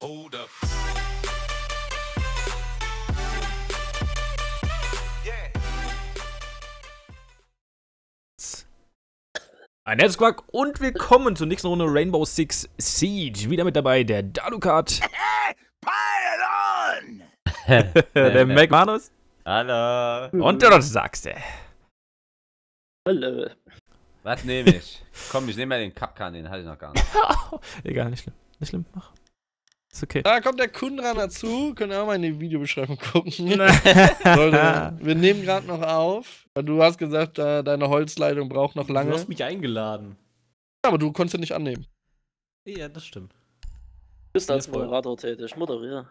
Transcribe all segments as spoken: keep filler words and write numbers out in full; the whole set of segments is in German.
Hold up. Ein Herzquack und willkommen zur nächsten Runde Rainbow Six Siege. Wieder mit dabei der Dalukat. Pile on! Der McManus. Hallo. Und der Sachse. Hallo. Was nehme ich? Komm, ich nehme mal den Kapkan, den hatte ich noch gar nicht. Egal, nicht schlimm. Nicht schlimm, mach. Ist okay. Da kommt der Kundran dazu. Könnt ihr auch mal in die Videobeschreibung gucken. Leute, wir nehmen gerade noch auf. Du hast gesagt, äh, deine Holzleitung braucht noch lange. Du hast mich eingeladen. Ja, aber du konntest ja nicht annehmen. Ja, das stimmt. Du bist als Moderator tätig, moderiere.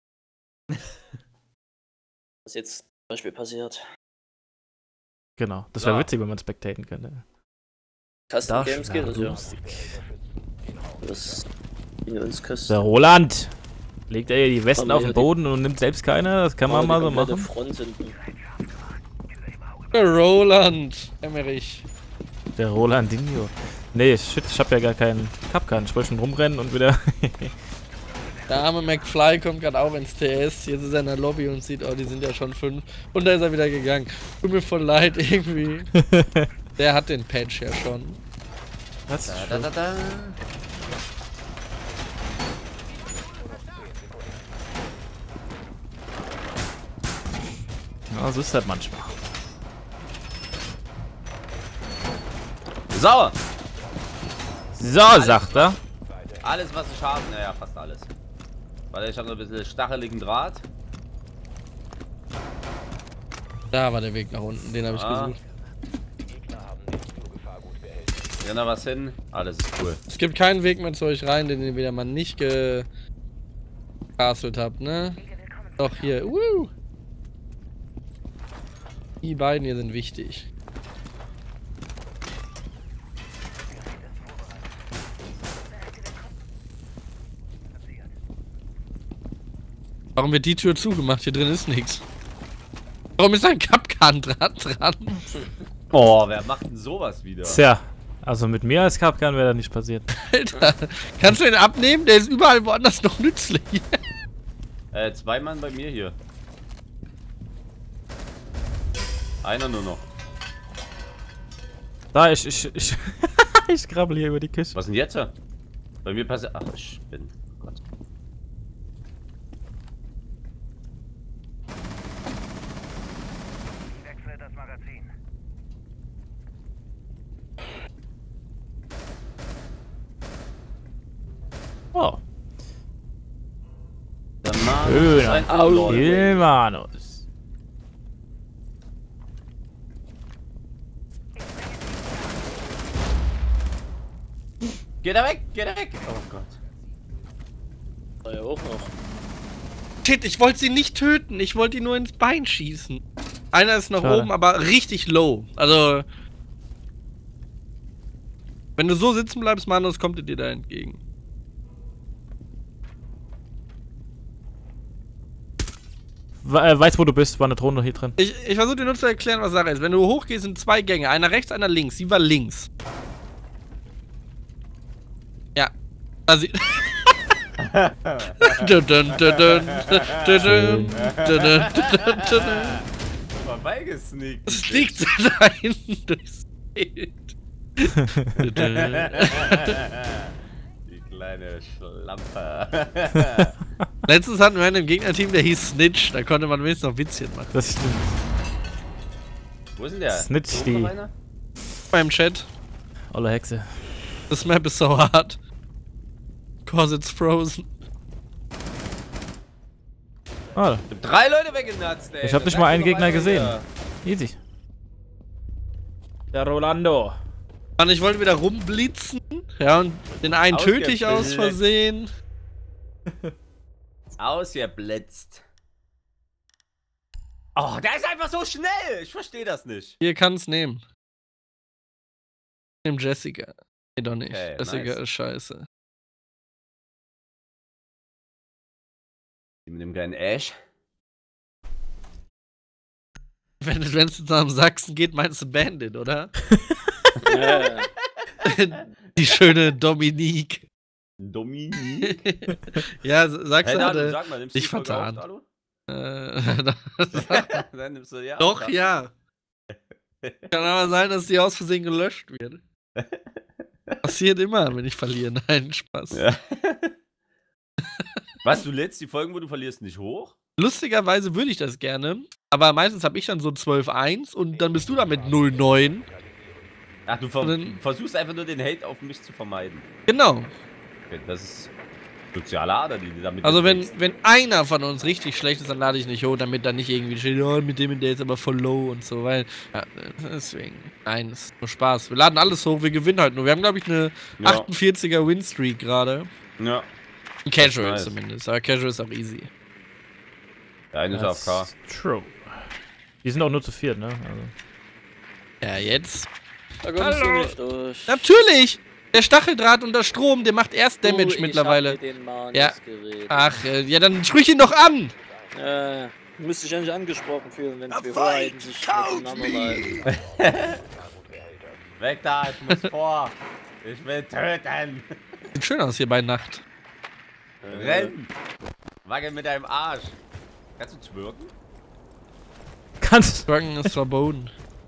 Was jetzt zum Beispiel passiert. Genau, das wäre Ja. witzig, wenn man spectaten könnte. Custom Games geht das ja. lustig. Das in uns küsst. Der Roland. Legt er hier die Westen Aber auf ja, den die- Boden und nimmt selbst keine? Das kann man mal so machen. Front hinten. Der Roland. Emmerich. Der Rolandinho. Nee, shit, ich hab ja gar keinen Kapkan. Ich wollte schon rumrennen und wieder... Der arme McFly kommt gerade auch ins T S. Jetzt ist er in der Lobby und sieht, oh, die sind ja schon fünf. Und da ist er wieder gegangen. Tut mir voll leid, irgendwie. Der hat den Patch ja schon. Was? Da, da, da, da. Ja, so ist das manchmal. Sauer! So, sagt er. Alles, was ich habe, naja, fast alles. Weil ich habe noch ein bisschen stacheligen Draht. Da war der Weg nach unten, den habe ich Ah. gesucht. Wenn da was hin, alles ist cool. Es gibt keinen Weg mehr zu euch rein, den ihr wieder mal nicht gecastelt habt, ne? Doch, hier. Woo! Die beiden hier sind wichtig. Warum wird die Tür zugemacht? Hier drin ist nichts. Warum ist ein Kapkan dran? dran? Oh, wer macht denn sowas wieder? Tja, also mit mir als Kapkan wäre das nicht passiert. Alter, kannst du den abnehmen? Der ist überall woanders noch nützlich. Äh, zwei Mann bei mir hier. Einer nur noch. Da, ich, ich, ich, ich krabbel hier über die Küche. Was denn jetzt? Bei mir passiert. Ach, ich bin. Oh Gott. Oh, Der Mann Schöner. ist ein Au. Outlaw. Ilmanus. Geht er weg, geht er weg. Oh Gott. War ja auch noch. Shit, ich wollte sie nicht töten. Ich wollte ihn nur ins Bein schießen. Einer ist noch Schade. oben, aber richtig low. Also, wenn du so sitzen bleibst, Manus, kommt er dir da entgegen. We äh, weiß, wo du bist, war eine Drohne hier drin. Ich, ich versuche dir nur zu erklären, was Sache ist. Wenn du hochgehst, sind zwei Gänge. Einer rechts, einer links. Sie war links. Ja. Also. Dun, dun, dun, dun, dun, dun, dun, dun, dun, dun. Vorbeigesneakt. Es liegt so da hinten durchs Bild. Dun, dun. Die kleine Schlampe. Letztens hatten wir einen im Gegnerteam, der hieß Snitch. Da konnte man wenigstens noch Witzchen machen. Das stimmt. Wo ist denn der? Snitch, Ist die- noch einer? Beim Chat. Olle Hexe. This map is so hard. Cause it's frozen. Oh, Ich hab drei Leute weggenatzt, ey. Ich hab Da nicht sagt mal einen doch Gegner einer gesehen. hier. easy. Der Rolando. Und ich wollte wieder rumblitzen. Ja, und den einen töte ich aus Ausgeblitzt. Versehen. Ausgeblitzt. Oh, der ist einfach so schnell. Ich verstehe das nicht. Hier kann's nehmen. Nimm Jessica. Nee, doch nicht. Okay, Jessica nice. ist scheiße. Die mit dem geilen Ash. Wenn es jetzt nach dem Sachsen geht, meinst du Bandit, oder? Ja, Die schöne Dominique. Dominik. Ja, sagst Hey, du, Dalu, hatte sag mal, nimmst du dich die Folge vertan. auf, Dalu? Äh, Dann nimmst du ja. Doch, auf, ja. Kann aber sein, dass die aus Versehen gelöscht wird. Passiert immer, wenn ich verliere. Nein, Spaß. Ja. Was, du lädst die Folgen, wo du verlierst, nicht hoch? Lustigerweise würde ich das gerne, aber meistens habe ich dann so zwölf eins und dann bist du da mit null neun. Ach, du ver Und dann- versuchst einfach nur den Hate auf mich zu vermeiden. Genau. Okay, das ist soziale Ader, die du damit Also wenn, bewegst. wenn einer von uns richtig schlecht ist, dann lade ich nicht hoch, damit dann nicht irgendwie steht, oh, mit dem und der ist aber voll low und so, weil, ja, deswegen, nein, das ist nur Spaß. Wir laden alles hoch, wir gewinnen halt nur. Wir haben, glaube ich, eine Ja. achtundvierziger Winstreak gerade. Ja, Casual nice. zumindest, aber Casual ist auch easy. der eine ist Das A F K. ist true. Die sind auch nur zu viert, ne? Also. Ja, jetzt. Da kommst Hallo. du nicht durch. Natürlich! Der Stacheldraht und der Strom, der macht erst Du, Damage ich mittlerweile. hab mit den Mann Ja. jetzt geredet. Ach, äh, ja, dann sprich ihn doch an! Äh, müsste ich ja nicht angesprochen fühlen, wenn zwei Hoheiten sich miteinander leiden. Weg da, ich muss vor. Ich will töten. Sieht schön aus hier bei Nacht. Renn. Wackel mit deinem Arsch. Kannst du twerken? Kannst. Drücken ist verboten.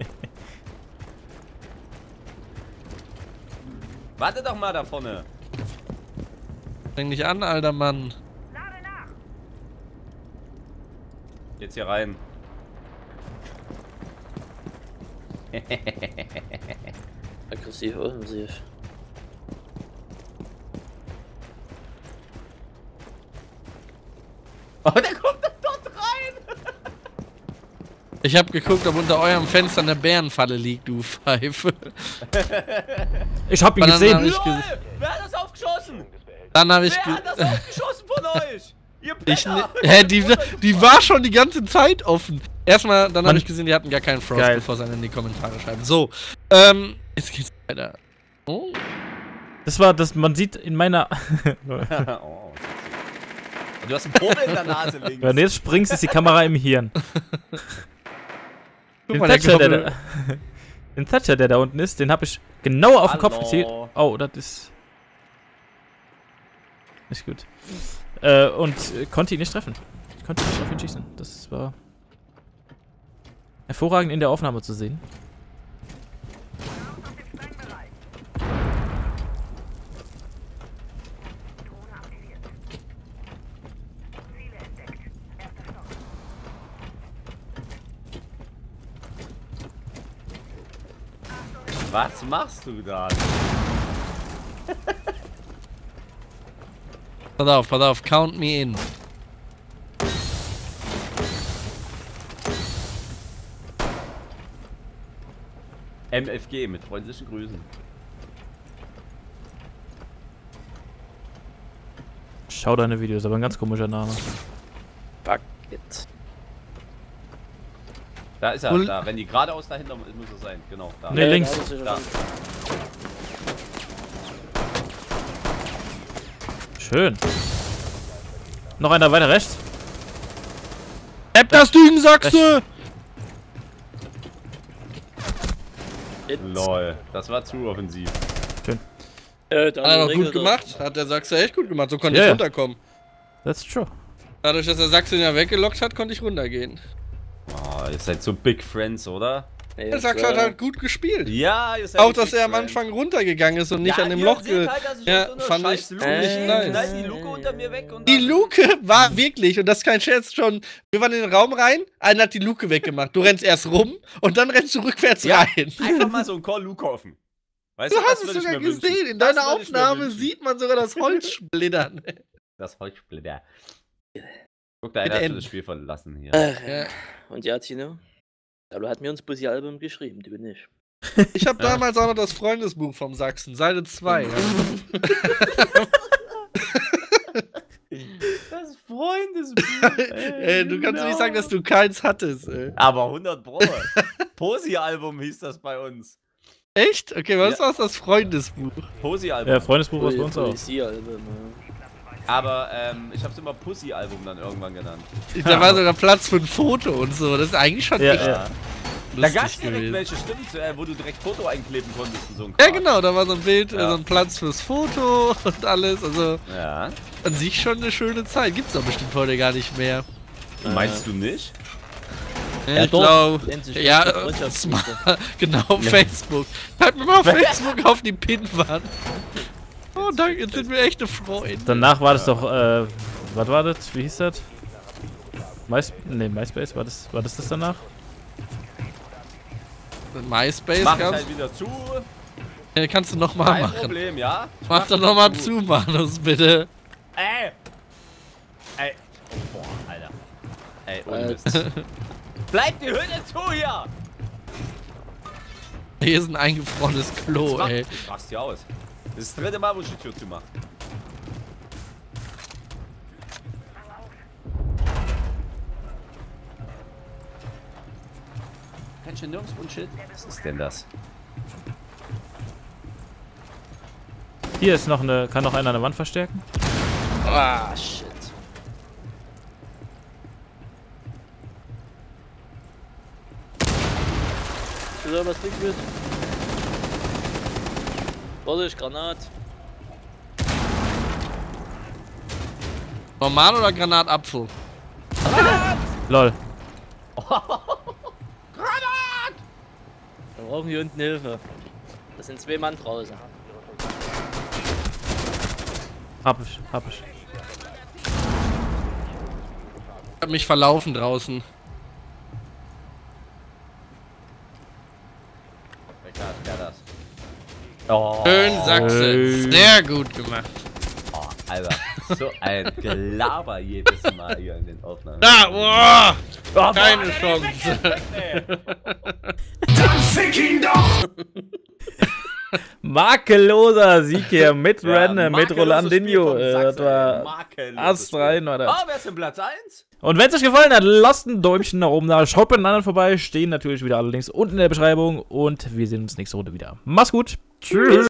Warte doch mal da vorne. Fäng dich an, alter Mann. Jetzt hier rein. Aggressiv, offensiv. Oh, der kommt doch dort rein. Ich hab geguckt, ob unter eurem Fenster eine Bärenfalle liegt, du Pfeife. Ich hab ihn Aber dann gesehen. hab ich Lol, ge- wer hat das aufgeschossen? Dann hab ich. Wer Ge hat das aufgeschossen von euch? Ihr ich Penner. ne Hä, die, die war schon die ganze Zeit offen. Erstmal, dann Mann. habe ich gesehen, die hatten gar keinen Frost, Geil. bevor sie dann in die Kommentare schreiben. So, ähm, jetzt geht's weiter. Oh. Das war das, man sieht in meiner. Oh. Du hast einen Popel in der Nase links. Wenn du jetzt springst, ist die Kamera im Hirn. Guck Den mal, der Thatcher, der, Knoppel- da, den Thatcher, der da unten ist, den habe ich genau auf den Kopf Hallo. gezielt. Oh, das ist. Nicht gut. Äh, und äh, konnte ihn nicht treffen. Ich konnte nicht auf ihn schießen. Das war hervorragend in der Aufnahme zu sehen. Was machst du da? Pass auf, pass auf, count me in. M F G mit freundlichen Grüßen. Schau deine Videos, aber ein ganz komischer Name. Fuck it. Da ist er, Und- da. Wenn die geradeaus dahinter muss er sein. Genau, da. Nee, links. da ist er Da. schon. Schön. Noch einer weiter rechts. App das Ding, Sachse! It. Lol, das war zu offensiv. Äh, da Hat er noch regelt gut er. gemacht. Hat der Sachse echt gut gemacht. So konnte Ja, ich ja. runterkommen. That's true. Dadurch, dass der Sachse ihn ja weggelockt hat, konnte ich runtergehen. Oh, ihr seid so Big Friends, oder? Nee, Der Sachse das hat war- halt gut gespielt. Ja, ihr seid Auch, die dass Big er am Friends. Anfang runtergegangen ist und nicht Ja, an dem ihr Loch seht ge... halt, dass ich Ja, auf so einer fand ich scheiß Luke ziemlich stehe, nice. knallt die Luke unter mir weg und Die dann- Luke war wirklich, und das ist kein Scherz, schon, wir waren in den Raum rein, einer hat die Luke weggemacht. Du rennst erst rum und dann rennst du rückwärts Ja, rein. einfach mal so ein Call Luke offen. Weißt Du das hast es würde ich sogar mir wünschen. gesehen. In Das deiner würde ich mir Aufnahme wünschen. sieht man sogar das Holz splittern. Das Holzsplitter. Guck, der Mit eine hat N. schon das Spiel verlassen hier. Ach, Ja. Und ja, Tino? Dalu hat mir uns Pussy-Album geschrieben, du nicht. Ich habe damals auch noch das Freundesbuch vom Sachsen, Seite zwei. Ja. Das Freundesbuch. Ey, du kannst nicht sagen, dass du keins hattest. Ey. Aber hundert Pro. Posi-Album hieß das bei uns. Echt? Okay, was Ja. ist das Freundesbuch? Posi-Album. Ja, Freundesbuch war es bei uns auch. Poesie-Album, ja. Aber ähm, ich hab's immer Pussy-Album dann irgendwann genannt. Da war sogar Platz für ein Foto und so. Das ist eigentlich schon Ja, echt. ja. Da lustig gab's direkt gewesen. welche, stimmt, äh, wo du direkt Foto einkleben konntest und so ein Ja, Kram. genau, da war so ein Bild, Ja. so ein Platz fürs Foto und alles. Also Ja. an sich schon eine schöne Zeit. Gibt's doch bestimmt heute gar nicht mehr. Meinst du nicht? Ja, ich doch. glaube. Nennt sich Ja, Facebook äh, Freundschaftsgruppe. smart. Genau, Facebook. Schreibt mir mal auf Facebook auf die Pinwand. Oh, danke, jetzt sind wir echte Freunde. Danach war das doch, äh, was war das? Wie hieß das? Mais ne, MySpace, war das, war das das danach? MySpace Mach ich gab's. halt wieder zu. Ja, kannst du nochmal Kein machen. Problem, ja? Ich Mach doch wieder nochmal zu, Manus, bitte. Ey! Ey! Oh, boah, Alter. Ey, ohne Äh, Mist. Bleibt die Hütte zu hier! Hier ist ein eingefrorenes Klo, Mach, ey. ich mach's dir aus. Das ist das dritte Mal, wo ich die Tür zumache. Kein schön nirgendwo und Shit. Was ist denn das? Hier ist noch eine, kann noch einer eine Wand verstärken? Ah, shit. So, was liegt mit? Vorsicht, Granat. Normal oder Granatapfel? Lol. Wir brauchen hier unten Hilfe. Das sind zwei Mann draußen. Hab ich, hab ich. Ich hab mich verlaufen draußen. Wer wer das? Oh, Schön Sachsen. Schön. Sehr gut gemacht. oh, Alter. So ein Gelaber jedes Mal hier in den Aufnahmen. Da, boah! Oh, Keine boah, Chance. Makelloser Sieg hier mit Ja, Ren, mit makelloses Rolandinho. Spiel von Äh, das Sachsen, war ey. Makelloses Ast rein, war das. Ah, wer ist denn Platz eins? Und wenn es euch gefallen hat, lasst ein Däumchen nach oben da. Schaut bei den anderen vorbei. Stehen natürlich wieder alle Links unten in der Beschreibung. Und wir sehen uns nächste Runde wieder. Mach's gut. Tschüss.